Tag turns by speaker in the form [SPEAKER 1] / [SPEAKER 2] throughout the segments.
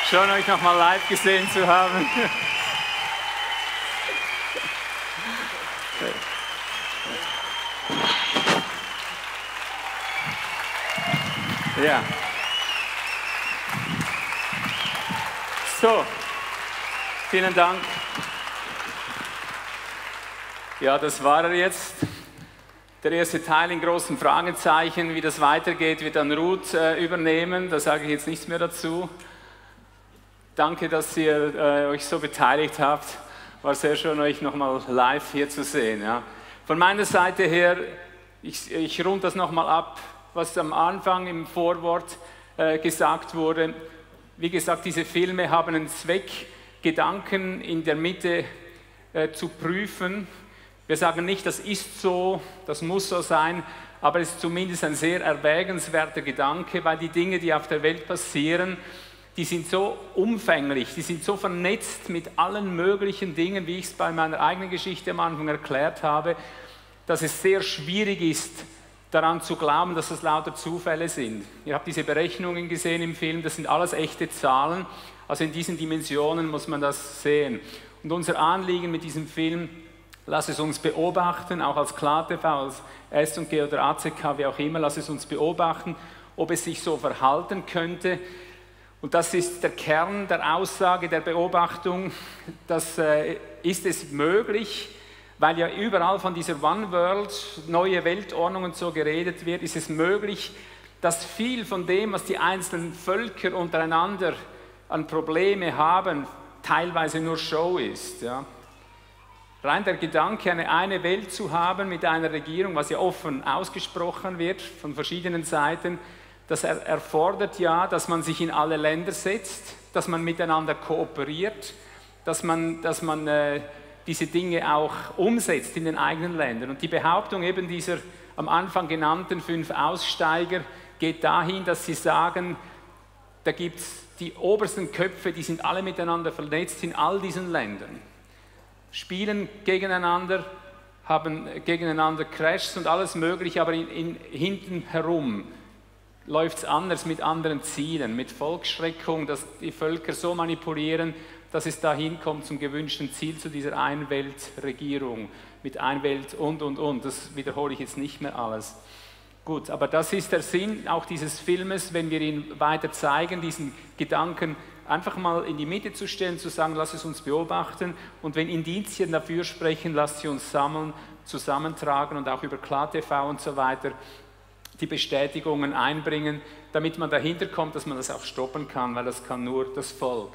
[SPEAKER 1] Schön, euch nochmal live gesehen zu haben. Ja. So, vielen Dank. Ja, das war er jetzt. Der erste Teil in großen Fragezeichen. Wie das weitergeht, wird dann Ruth übernehmen. Da sage ich jetzt nichts mehr dazu. Danke, dass ihr euch so beteiligt habt. War sehr schön, euch nochmal live hier zu sehen. Ja. Von meiner Seite her, ich runde das nochmal ab, was am Anfang im Vorwort gesagt wurde. Wie gesagt, diese Filme haben einen Zweck, Gedanken in der Mitte zu prüfen. Wir sagen nicht, das ist so, das muss so sein, aber es ist zumindest ein sehr erwägenswerter Gedanke, weil die Dinge, die auf der Welt passieren, die sind so umfänglich, die sind so vernetzt mit allen möglichen Dingen, wie ich es bei meiner eigenen Geschichte am Anfang erklärt habe, dass es sehr schwierig ist, daran zu glauben, dass das lauter Zufälle sind. Ihr habt diese Berechnungen gesehen im Film, das sind alles echte Zahlen, also in diesen Dimensionen muss man das sehen. Und unser Anliegen mit diesem Film, lass es uns beobachten, auch als KlarTV, als S&G oder ACK, wie auch immer, lass es uns beobachten, ob es sich so verhalten könnte. Und das ist der Kern der Aussage, der Beobachtung, das ist es möglich, weil ja überall von dieser One World, neue Weltordnung und so geredet wird, ist es möglich, dass viel von dem, was die einzelnen Völker untereinander an Probleme haben, teilweise nur Show ist. Ja. Rein der Gedanke, eine Welt zu haben mit einer Regierung, was ja offen ausgesprochen wird von verschiedenen Seiten, das erfordert ja, dass man sich in alle Länder setzt, dass man miteinander kooperiert, dass man diese Dinge auch umsetzt in den eigenen Ländern. Und die Behauptung eben dieser am Anfang genannten 5 Aussteiger geht dahin, dass sie sagen, da gibt es die obersten Köpfe, die sind alle miteinander vernetzt in all diesen Ländern. Spielen gegeneinander, haben gegeneinander Crashs und alles Mögliche, aber hinten herum läuft es anders mit anderen Zielen, mit Volksschreckung, dass die Völker so manipulieren, dass es dahin kommt zum gewünschten Ziel, zu dieser Einweltregierung, mit Einwelt und. Das wiederhole ich jetzt nicht mehr alles. Gut, aber das ist der Sinn auch dieses Filmes, wenn wir ihn weiter zeigen, diesen Gedanken einfach mal in die Mitte zu stellen, zu sagen, lass es uns beobachten und wenn Indizien dafür sprechen, lasst sie uns sammeln, zusammentragen und auch über KlarTV und so weiter die Bestätigungen einbringen, damit man dahinter kommt, dass man das auch stoppen kann, weil das kann nur das Volk.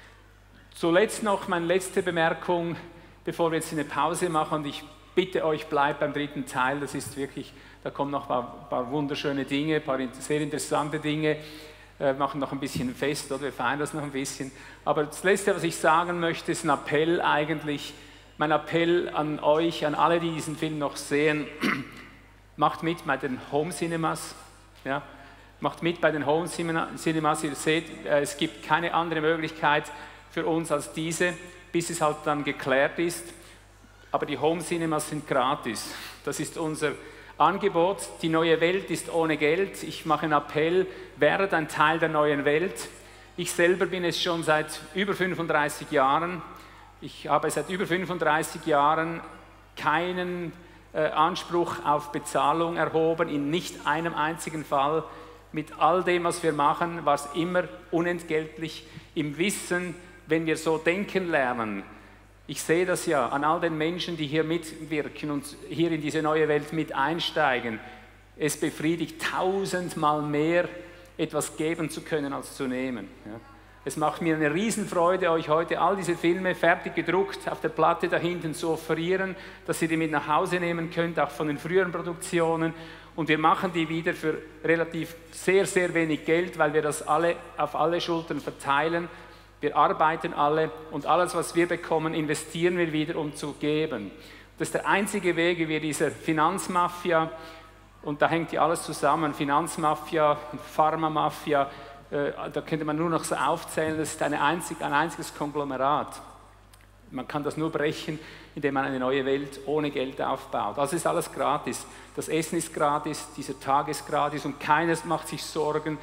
[SPEAKER 1] Zuletzt noch meine letzte Bemerkung, bevor wir jetzt eine Pause machen und ich bitte euch, bleibt beim dritten Teil, das ist wirklich, da kommen noch ein paar wunderschöne Dinge, ein paar sehr interessante Dinge. Wir machen noch ein bisschen fest, oder wir feiern das noch ein bisschen. Aber das Letzte, was ich sagen möchte, ist ein Appell eigentlich, mein Appell an euch, an alle, die diesen Film noch sehen, macht mit bei den Home Cinemas, ja? Macht mit bei den Home Cinemas, ihr seht, es gibt keine andere Möglichkeit für uns als diese, bis es halt dann geklärt ist. Aber die Home Cinemas sind gratis, das ist unser Angebot. Die neue Welt ist ohne Geld. Ich mache einen Appell, werdet ein Teil der neuen Welt. Ich selber bin es schon seit über 35 Jahren. Ich habe seit über 35 Jahren keinen Anspruch auf Bezahlung erhoben, in nicht einem einzigen Fall. Mit all dem, was wir machen, war es immer unentgeltlich im Wissen, wenn wir so denken lernen. Ich sehe das ja an all den Menschen, die hier mitwirken und hier in diese neue Welt mit einsteigen. Es befriedigt 1000-mal mehr, etwas geben zu können, als zu nehmen. Ja. Es macht mir eine Riesenfreude, euch heute all diese Filme fertig gedruckt auf der Platte da hinten zu offerieren, dass ihr die mit nach Hause nehmen könnt, auch von den früheren Produktionen. Und wir machen die wieder für relativ sehr, sehr wenig Geld, weil wir das alle auf alle Schultern verteilen. Wir arbeiten alle und alles, was wir bekommen, investieren wir wieder, um zu geben. Das ist der einzige Weg, wie wir dieser Finanzmafia, und da hängt ja alles zusammen, Finanzmafia, Pharmamafia, da könnte man nur noch so aufzählen, das ist ein einziges Konglomerat. Man kann das nur brechen, indem man eine neue Welt ohne Geld aufbaut. Das ist alles gratis. Das Essen ist gratis, dieser Tag ist gratis und keiner macht sich Sorgen.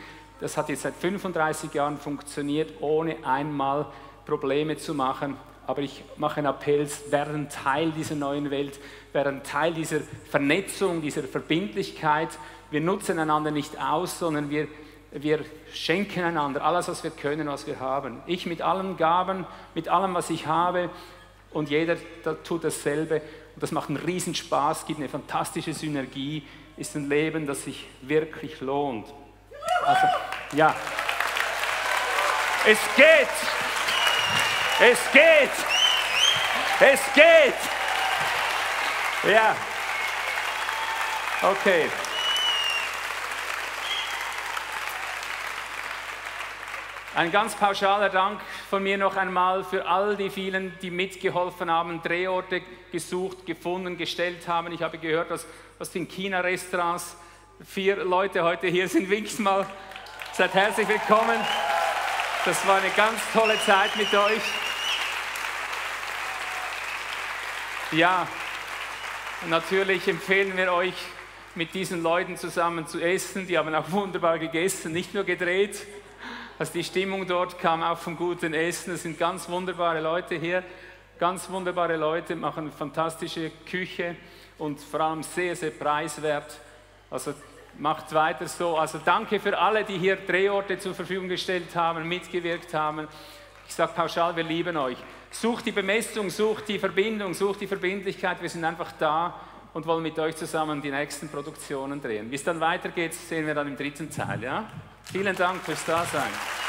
[SPEAKER 1] Das hat jetzt seit 35 Jahren funktioniert, ohne einmal Probleme zu machen. Aber ich mache einen Appell, werden Teil dieser neuen Welt, werden Teil dieser Vernetzung, dieser Verbindlichkeit. Wir nutzen einander nicht aus, sondern wir schenken einander alles, was wir können, was wir haben. Ich mit allen Gaben, mit allem, was ich habe, und jeder tut dasselbe. Und das macht einen Riesenspaß, gibt eine fantastische Synergie, ist ein Leben, das sich wirklich lohnt. Also, ja. Es geht! Es geht! Es geht! Ja. Okay. Ein ganz pauschaler Dank von mir noch einmal für all die vielen, die mitgeholfen haben, Drehorte gesucht, gefunden, gestellt haben. Ich habe gehört, dass aus den China-Restaurants 4 Leute heute hier sind. Winkt mal. Seid herzlich willkommen. Das war eine ganz tolle Zeit mit euch. Ja, und natürlich empfehlen wir euch, mit diesen Leuten zusammen zu essen. Die haben auch wunderbar gegessen, nicht nur gedreht. Also die Stimmung dort kam auch vom guten Essen. Es sind ganz wunderbare Leute hier, ganz wunderbare Leute, machen eine fantastische Küche und vor allem sehr, sehr preiswert. Also macht weiter so. Also danke für alle, die hier Drehorte zur Verfügung gestellt haben, mitgewirkt haben. Ich sage pauschal, wir lieben euch. Sucht die Bemessung, sucht die Verbindung, sucht die Verbindlichkeit. Wir sind einfach da und wollen mit euch zusammen die nächsten Produktionen drehen. Wie es dann weitergeht, sehen wir dann im dritten Teil. Ja? Vielen Dank fürs Dasein.